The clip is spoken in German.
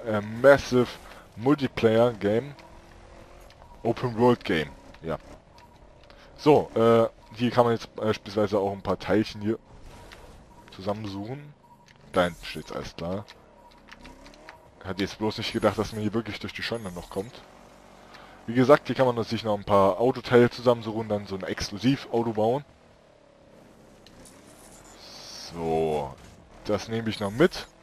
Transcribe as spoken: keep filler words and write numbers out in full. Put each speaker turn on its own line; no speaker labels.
äh, Massive Multiplayer Game. Open World Game. Ja. So, äh, hier kann man jetzt beispielsweise auch ein paar Teilchen hier zusammensuchen. Da hinten steht's, alles klar. Hat jetzt bloß nicht gedacht, dass man hier wirklich durch die Scheune noch kommt. Wie gesagt, hier kann man sich noch ein paar Autoteile zusammensuchen, dann so ein Exklusiv-Auto bauen. So, das nehme ich noch mit.